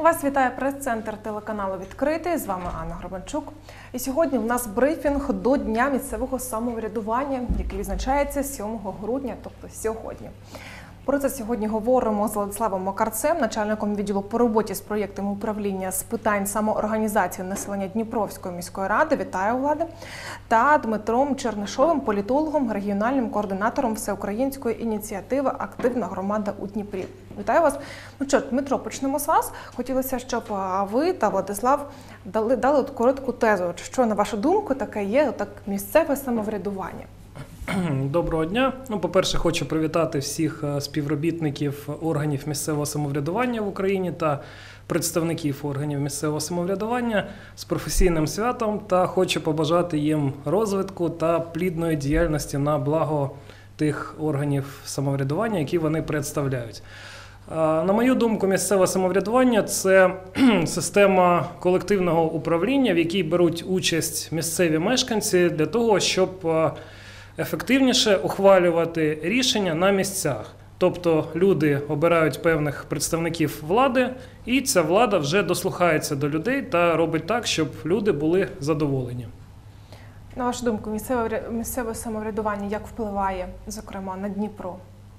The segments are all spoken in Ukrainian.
Вас вітає прес-центр телеканалу «Відкритий». З вами Анна Гребенчук. І сьогодні в нас брифінг до Дня місцевого самоврядування, який відзначається 7 грудня, тобто сьогодні. Про це сьогодні говоримо з Владиславом Макарцем, начальником відділу по роботі з проєктами управління з питань самоорганізації населення Дніпровської міської ради. Вітаю, Влади. Та Дмитром Чернишовим, політологом, регіональним координатором всеукраїнської ініціативи «Активна громада у Дніпрі». Вітаю вас. Ну що, Дмитро, почнемо з вас. Хотілося, щоб ви та Владислав дали коротку тезу. Що, на вашу думку, таке є місцеве самоврядування? Доброго дня. По-перше, хочу привітати всіх співробітників органів місцевого самоврядування в Україні та представників органів місцевого самоврядування з професійним святом та хочу побажати їм розвитку та плідної діяльності на благо тих органів самоврядування, які вони представляють. На мою думку, місцеве самоврядування – це система колективного управління, в якій беруть участь місцеві мешканці для того, щоб ефективніше ухвалювати рішення на місцях. Тобто люди обирають певних представників влади, і ця влада вже дослухається до людей та робить так, щоб люди були задоволені. На вашу думку, місцеве самоврядування як впливає, зокрема, на Дніпро?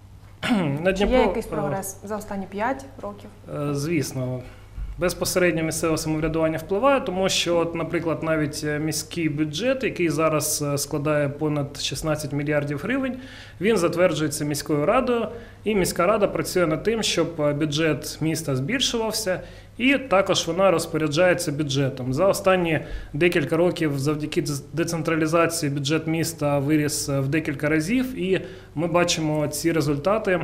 Чи є якийсь прогрес за останні 5 років? Звісно. Безпосередньо місцеве самоврядування впливає, тому що, наприклад, навіть міський бюджет, який зараз складає понад 16 мільярдів гривень, він затверджується міською радою, і міська рада працює над тим, щоб бюджет міста збільшувався, і також вона розпоряджається бюджетом. За останні декілька років завдяки децентралізації бюджет міста виріс в декілька разів, і ми бачимо ці результати,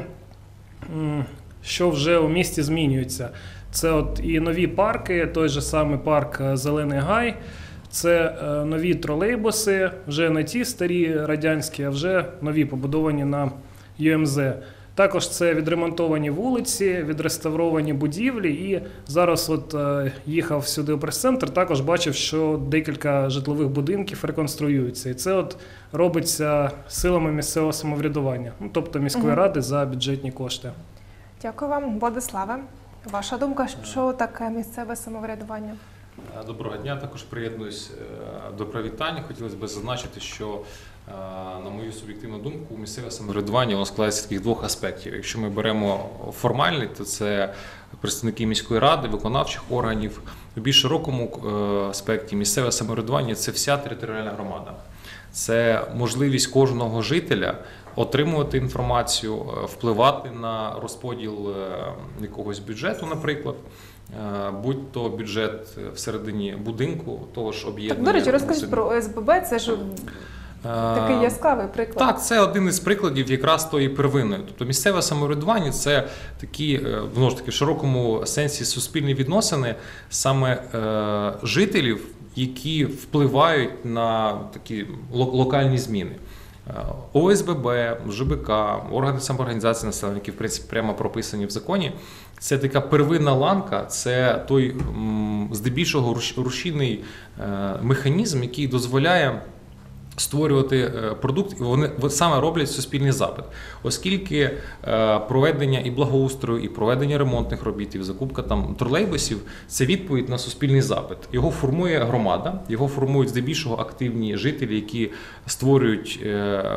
що вже у місті змінюються. Це і нові парки, той же самий парк «Зелений Гай», це нові тролейбуси, вже не ті старі радянські, а вже нові, побудовані на ЮМЗ. Також це відремонтовані вулиці, відреставровані будівлі, і зараз їхав сюди у прес-центр, також бачив, що декілька житлових будинків реконструюються. І це робиться силами місцевого самоврядування, тобто міської ради за бюджетні кошти. Дякую вам, Владиславе. Ваша думка, що таке місцеве самоврядування? Доброго дня, також приєднуюсь до привітань. Хотілося б зазначити, що, на мою суб'єктивну думку, місцеве самоврядування воно складається з таких двох аспектів. Якщо ми беремо формальний, то це представники міської ради, виконавчих органів. В більш широкому аспекті місцеве самоврядування – це вся територіальна громада. Це можливість кожного жителя отримувати інформацію, впливати на розподіл якогось бюджету, наприклад, будь-то бюджет всередині будинку, того ж об'єднання. До речі, розкажіть про ОСББ, це ж такий яскравий приклад. Так, це один із прикладів якраз тої первинної. Тобто місцеве самоврядування – це такі, знову ж таки, в широкому сенсі суспільні відносини саме жителів, які впливають на такі локальні зміни. ОСББ, ЖБК, органи самоорганізації населення, які, в принципі, прямо прописані в законі, це така первинна ланка, це той, здебільшого, рушійний механізм, який дозволяє створювати продукт, і вони саме роблять суспільний запит. Оскільки проведення і благоустрою, і проведення ремонтних робіт, і закупка тролейбусів – це відповідь на суспільний запит. Його формує громада, його формують здебільшого активні жителі, які створюють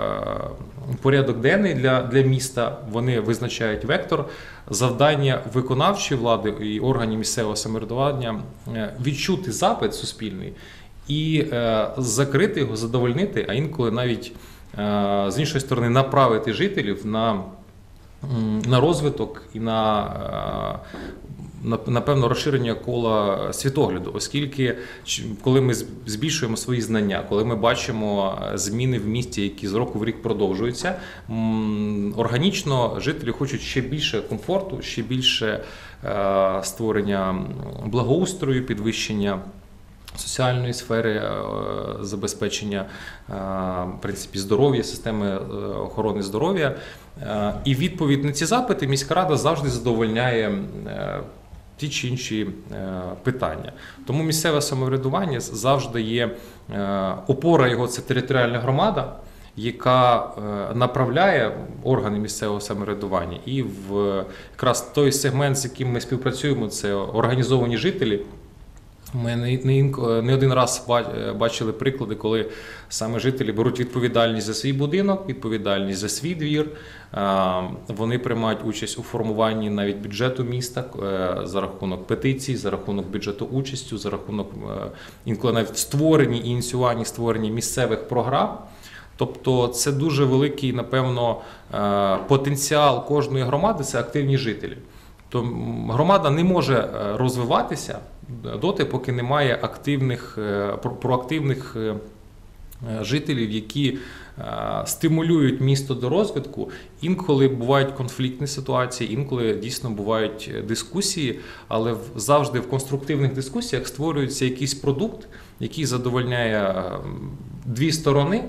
порядок денний для міста, вони визначають вектор. Завдання виконавчої влади і органів місцевого самоврядування – відчути запит суспільний, і закрити його, задовольнити, а інколи навіть, з іншої сторони, направити жителів на розвиток і на певне розширення кола світогляду. Оскільки, коли ми збільшуємо свої знання, коли ми бачимо зміни в місті, які з року в рік продовжуються, органічно жителі хочуть ще більше комфорту, ще більше створення благоустрою, підвищення соціальної сфери, забезпечення, в принципі, здоров'я, системи охорони здоров'я. І відповідь на ці запити міська рада завжди задовольняє ті чи інші питання. Тому місцеве самоврядування завжди є опора його – це територіальна громада, яка направляє органи місцевого самоврядування, і в якраз той сегмент, з яким ми співпрацюємо, це організовані жителі. Ми не один раз бачили приклади, коли саме жителі беруть відповідальність за свій будинок, відповідальність за свій двір. Вони приймають участь у формуванні навіть бюджету міста за рахунок петицій, за рахунок бюджету участі, за рахунок інколи навіть створенні і ініціюванні створення місцевих програм. Тобто це дуже великий, напевно, потенціал кожної громади – це активні жителі. То громада не може розвиватися доти, поки немає проактивних жителів, які стимулюють місто до розвитку. Інколи бувають конфліктні ситуації, інколи дійсно бувають дискусії, але завжди в конструктивних дискусіях створюється якийсь продукт, який задовольняє дві сторони.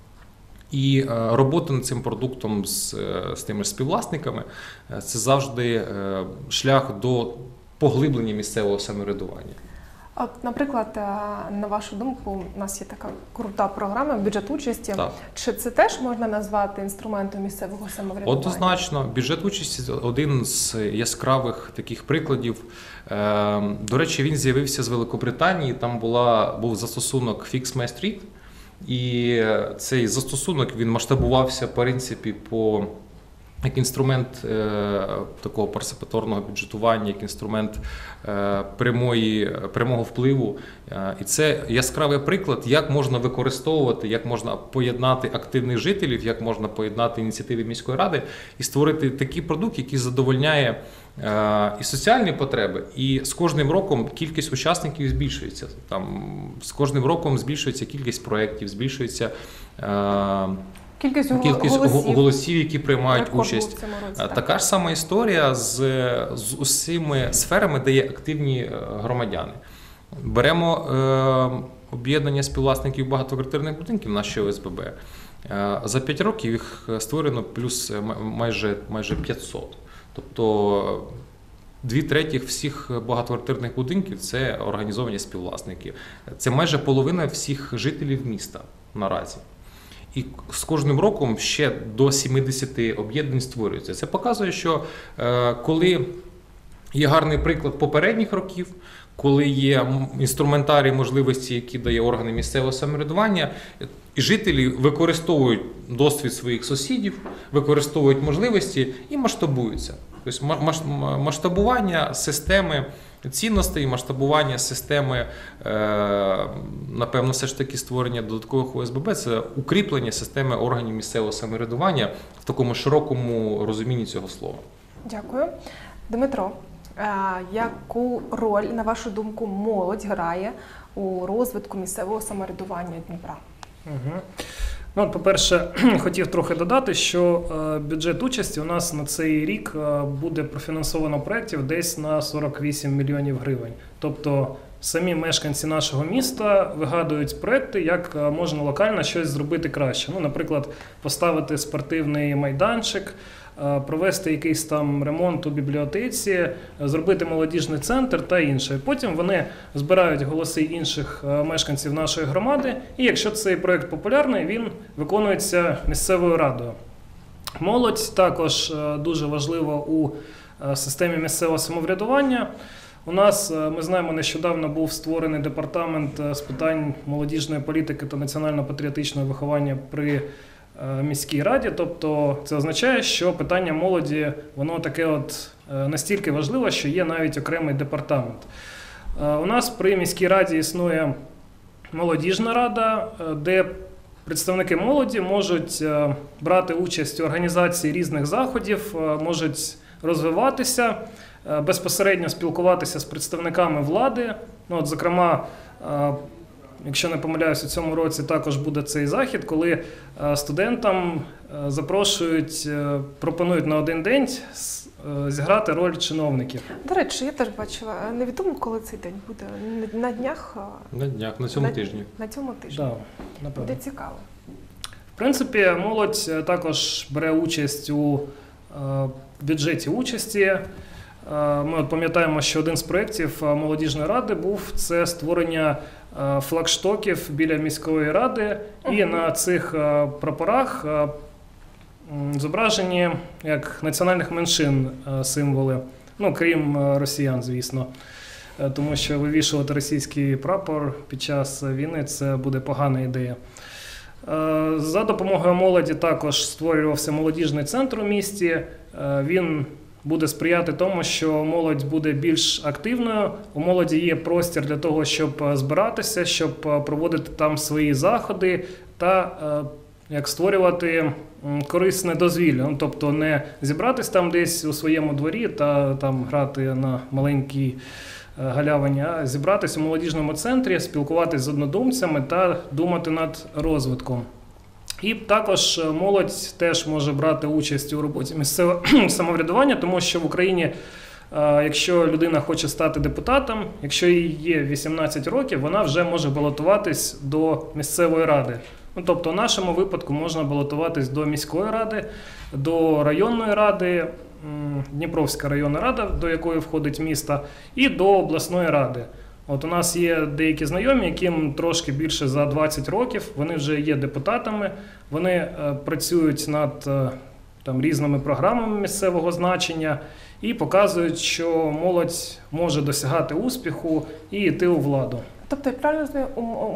І робота над цим продуктом з тими ж співвласниками – це завжди шлях до поглиблення місцевого самоврядування. От, наприклад, на вашу думку, у нас є така крута програма «Бюджет участі». Так. Чи це теж можна назвати інструментом місцевого самоврядування? Однозначно. Бюджет участі – один з яскравих таких прикладів. До речі, він з'явився з Великобританії, там був застосунок Fix My Street. І цей застосунок, він масштабувався, в принципі, як інструмент такого парticipatory бюджетування, як інструмент прямого впливу. І це яскравий приклад, як можна використовувати, як можна поєднати активних жителів, як можна поєднати ініціативи міської ради і створити такий продукт, який задовольняє і соціальні потреби, і з кожним роком кількість учасників збільшується. З кожним роком збільшується кількість проєктів, збільшується кількість голосів, які приймають участь. В цьому році, така ж сама історія з усіма сферами, де є активні громадяни. Беремо об'єднання співвласників багатоквартирних будинків, наші ОСББ. За 5 років їх створено плюс майже 500. Тобто 2/3 всіх багатоквартирних будинків – це організовані співвласники. Це майже половина всіх жителів міста наразі. І з кожним роком ще до 70 об'єднань створюється. Це показує, що коли є гарний приклад попередніх років, коли є інструментарій можливості, які дає органи місцевого самоврядування, і жителі використовують досвід своїх сусідів, використовують можливості і масштабуються. Тобто масштабування системи цінностей, масштабування системи, напевно, все ж таки створення додаткових ОСББ – це укріплення системи органів місцевого самоврядування в такому широкому розумінні цього слова. Дякую. Дмитро, яку роль, на вашу думку, молодь грає у розвитку місцевого самоврядування Дніпра? Ну, по-перше, хотів трохи додати, що бюджет участі у нас на цей рік буде профінансовано проєктів десь на 48 мільйонів гривень. Тобто самі мешканці нашого міста вигадують проєкти, як можна локально щось зробити краще. Ну, наприклад, поставити спортивний майданчик, провести якийсь там ремонт у бібліотеці, зробити молодіжний центр та інше. Потім вони збирають голоси інших мешканців нашої громади, і якщо цей проєкт популярний, він виконується місцевою радою. Молодь також дуже важлива у системі місцевого самоврядування. У нас, ми знаємо, нещодавно був створений департамент з питань молодіжної політики та національно-патріотичного виховання при міській раді, тобто це означає, що питання молоді, воно таке от настільки важливе, що є навіть окремий департамент. У нас при міській раді існує молодіжна рада, де представники молоді можуть брати участь у організації різних заходів, можуть розвиватися, безпосередньо спілкуватися з представниками влади. Ну, от, зокрема, якщо не помиляюсь, у цьому році також буде цей захід, коли студентам запрошують, пропонують на один день зіграти роль чиновників. До речі, я теж бачила, невідомо, коли цей день буде, на днях? На днях, на цьому тижні. На цьому тижні. Да, напевно. Буде цікаво. В принципі, молодь також бере участь у бюджеті участі. Ми от пам'ятаємо, що один з проєктів молодіжної ради був це створення флагштоків біля міської ради, і на цих прапорах зображені як національних меншин символи, ну крім росіян, звісно. Тому що вивішувати російський прапор під час війни – це буде погана ідея. За допомогою молоді також створювався молодіжний центр у місті. Він буде сприяти тому, що молодь буде більш активною. У молоді є простір для того, щоб збиратися, щоб проводити там свої заходи та як створювати корисне дозвілля. Ну, тобто не зібратись там десь у своєму дворі та там грати на маленькій галявині, а зібратись у молодіжному центрі, спілкуватись з однодумцями та думати над розвитком. І також молодь теж може брати участь у роботі місцевого самоврядування, тому що в Україні, якщо людина хоче стати депутатом, якщо їй є 18 років, вона вже може балотуватись до місцевої ради. Ну, тобто в нашому випадку можна балотуватись до міської ради, до районної ради, Дніпровська районна рада, до якої входить місто, і до обласної ради. От у нас є деякі знайомі, яким трошки більше за 20 років, вони вже є депутатами, вони працюють над там, різними програмами місцевого значення і показують, що молодь може досягати успіху і йти у владу. Тобто, я правильно знаю,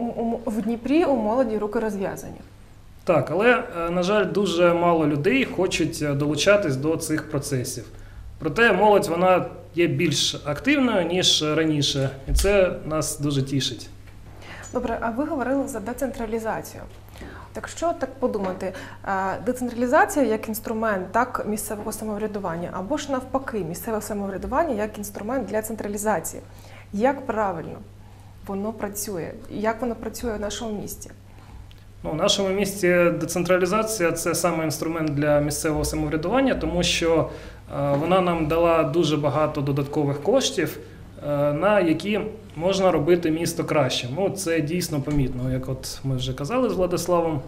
в Дніпрі у молоді руки розв'язані? Так, але, на жаль, дуже мало людей хочуть долучатись до цих процесів. Проте молодь, вона є більш активною, ніж раніше, і це нас дуже тішить. Добре, а ви говорили за децентралізацію. Так що так подумати, децентралізація як інструмент так, місцевого самоврядування, або ж навпаки, місцеве самоврядування як інструмент для централізації. Як правильно воно працює? Як воно працює в нашому місті? Ну, в нашому місті децентралізація – це саме інструмент для місцевого самоврядування, тому що вона нам дала дуже багато додаткових коштів, на які можна робити місто кращим. Ну, це дійсно помітно, як от ми вже казали з Владиславом.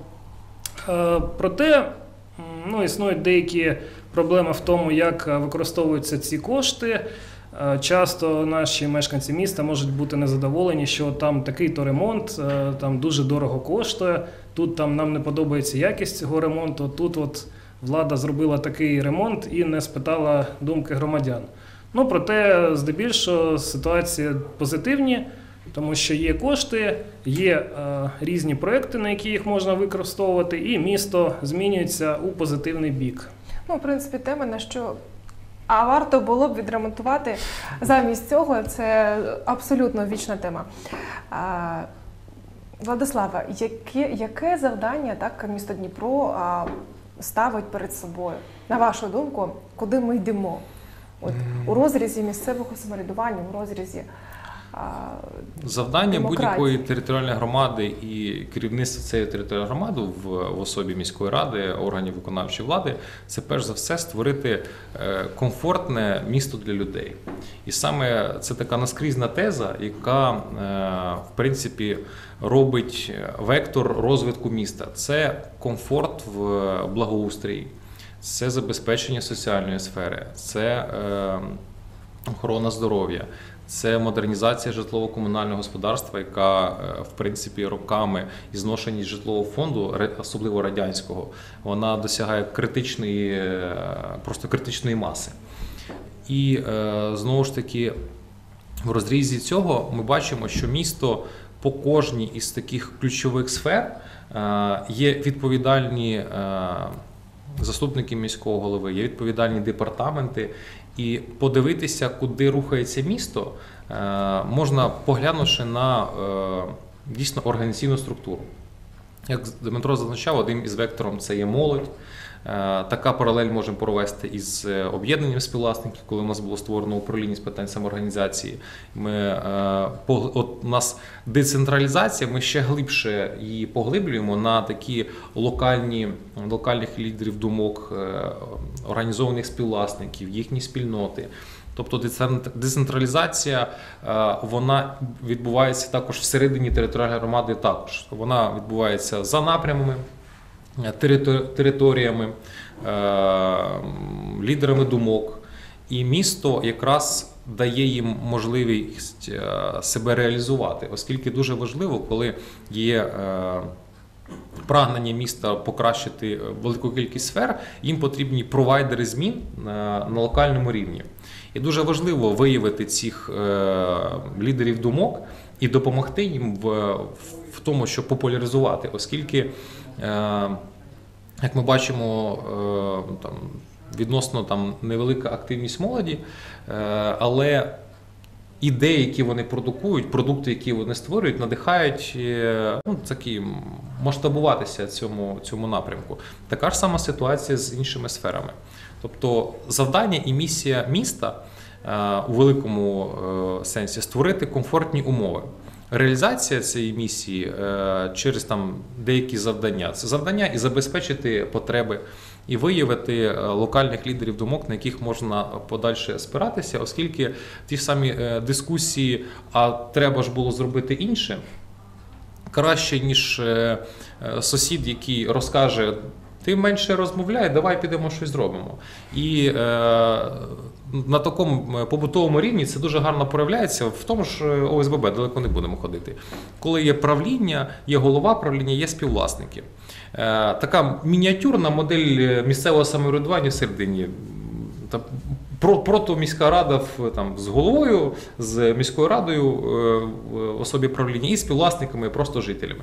Проте існують деякі проблеми в тому, як використовуються ці кошти. Часто наші мешканці міста можуть бути незадоволені, що там такий-то ремонт, там дуже дорого коштує, тут там нам не подобається якість цього ремонту, тут от влада зробила такий ремонт і не спитала думки громадян. Ну, проте, здебільшого, ситуації позитивні, тому що є кошти, є різні проекти, на які їх можна використовувати, і місто змінюється у позитивний бік. Ну, в принципі, тема, на що варто було б відремонтувати замість цього, це абсолютно вічна тема. Владислава, яке завдання так, місто Дніпро ставить перед собою? На вашу думку, куди ми йдемо? От, у розрізі місцевого самоврядування, у розрізі завдання демократії. будь-якої територіальної громади і керівництва цієї територіальної громади в особі міської ради, органів виконавчої влади – це перш за все створити комфортне місто для людей. І саме це така наскрізна теза, яка в принципі робить вектор розвитку міста. Це комфорт в благоустрої, це забезпечення соціальної сфери, це охорона здоров'я, це модернізація житлово-комунального господарства, яка, в принципі, роками і зношеність житлового фонду, особливо радянського, вона досягає критичної маси. І, знову ж таки, в розрізі цього ми бачимо, що місто по кожній із таких ключових сфер є відповідальні заступники міського голови, є відповідальні департаменти, і подивитися, куди рухається місто, можна поглянувши на дійсно організаційну структуру. Як Дмитро зазначав, одним із вектором це є молодь. Така паралель можемо провести із об'єднанням співвласників, коли у нас було створено управління з питань самоорганізації. У нас децентралізація, ми ще глибше її поглиблюємо на такі локальних лідерів думок, організованих співвласників, їхні спільноти. Тобто децентралізація, вона відбувається також всередині територіальної громади також. Вона відбувається за напрямами, територіями, лідерами думок. І місто якраз дає їм можливість себе реалізувати, оскільки дуже важливо, коли є прагнення міста покращити велику кількість сфер, їм потрібні провайдери змін на локальному рівні. І дуже важливо виявити цих лідерів думок і допомогти їм в тому, щоб популяризувати, оскільки, як ми бачимо, відносно невелика активність молоді, але ідеї, які вони продукують, продукти, які вони створюють, надихають масштабуватися цьому напрямку. Така ж сама ситуація з іншими сферами. Тобто завдання і місія міста у великому сенсі створити комфортні умови. Реалізація цієї місії через деякі завдання. Це завдання і забезпечити потреби, і виявити локальних лідерів думок, на яких можна подальше спиратися, оскільки ті ж самі дискусії, а треба ж було зробити інше, краще, ніж сусід, який розкаже: ти менше розмовляй, давай підемо щось зробимо. І на такому побутовому рівні це дуже гарно проявляється в тому ж ОСББ, далеко не будемо ходити. Коли є правління, є голова правління, є співвласники. Така мініатюрна модель місцевого самоврядування всередині. Протоміська рада з головою, з міською радою в особі правління і співвласниками, просто жителями.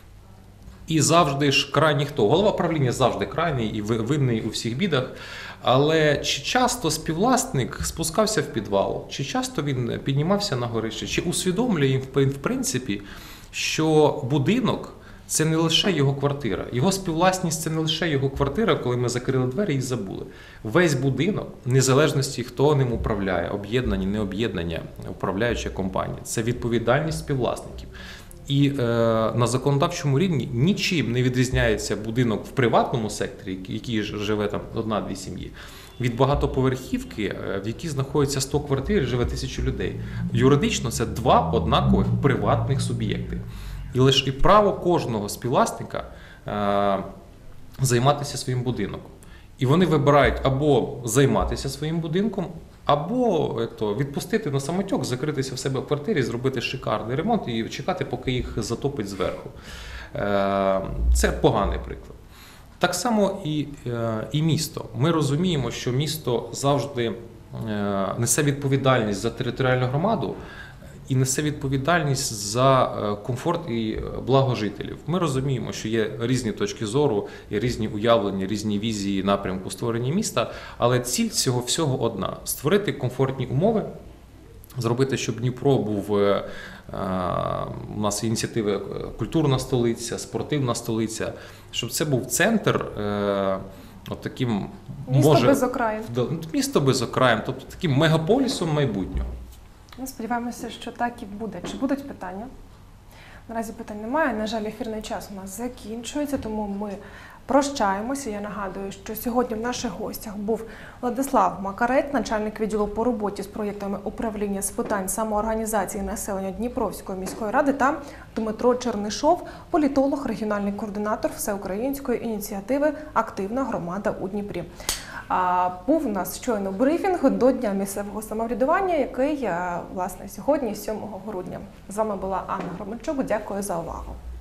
І завжди ж крайній хто? Голова правління завжди крайній і винний у всіх бідах. Але чи часто співвласник спускався в підвал, чи часто він піднімався на горище, чи усвідомлює він в принципі, що будинок – це не лише його квартира. Його співвласність – це не лише його квартира, коли ми закрили двері і забули. Весь будинок, незалежності хто ним управляє, об'єднання, не об'єднання, управляюча компанія – це відповідальність співвласників. І на законодавчому рівні нічим не відрізняється будинок в приватному секторі, в якій живе 1-2 сім'ї, від багатоповерхівки, в якій знаходиться 100 квартир і живе 1000 людей. Юридично це 2 однакових приватних суб'єкти. І лише право кожного співвласника займатися своїм будинком. І вони вибирають або займатися своїм будинком, або відпустити на самотек, закритися в себе в квартирі, зробити шикарний ремонт і чекати, поки їх затопить зверху. Це поганий приклад. Так само і місто. Ми розуміємо, що місто завжди несе відповідальність за територіальну громаду і несе відповідальність за комфорт і благо жителів. Ми розуміємо, що є різні точки зору, є різні уявлення, різні візії напрямку створення міста, але ціль цього всього одна – створити комфортні умови, зробити, щоб Дніпро був, у нас ініціативи культурна столиця, спортивна столиця, щоб це був центр таким, місто без окраїн. Місто без окраїн, тобто таким мегаполісом майбутнього. Ми сподіваємося, що так і буде. Чи будуть питання? Наразі питань немає. На жаль, ефірний час у нас закінчується, тому ми прощаємося. Я нагадую, що сьогодні в наших гостях був Владислав Макарець, начальник відділу по роботі з проєктами управління з питань самоорганізації населення Дніпровської міської ради, та Дмитро Чернишов, політолог, регіональний координатор всеукраїнської ініціативи «Активна громада у Дніпрі». Був у нас щойно брифінг до Дня місцевого самоврядування, який, власне, сьогодні, 7 грудня. З вами була Анна Гробанчук. Дякую за увагу.